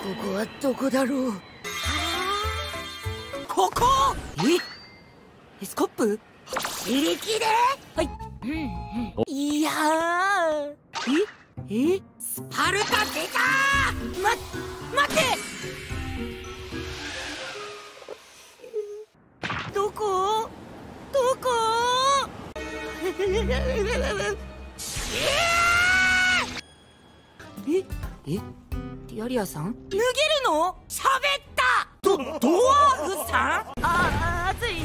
こはどこだろう。 ここ。スコップ。 自力で。 はい。いやー。 スパルタ出たー。 待って。どこ？ティアリアさん？脱げるの？ 喋った。 ドワーフさん？熱い。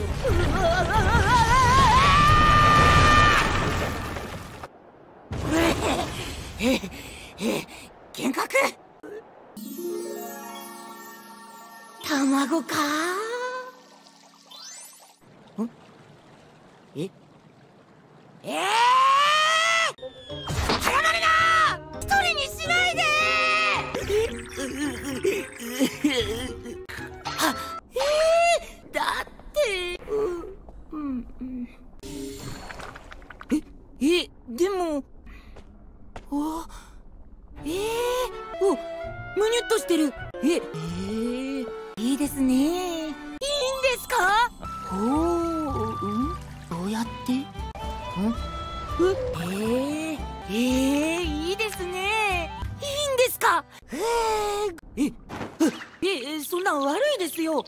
幻覚。卵かー。早まるなー。一人にしないでだってでもむにゅっとしてる。いいですね。いいんですか？どうやって？いいですね。いいんですか？そんなん悪いですよ。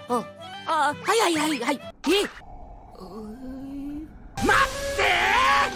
はい。 待ってー。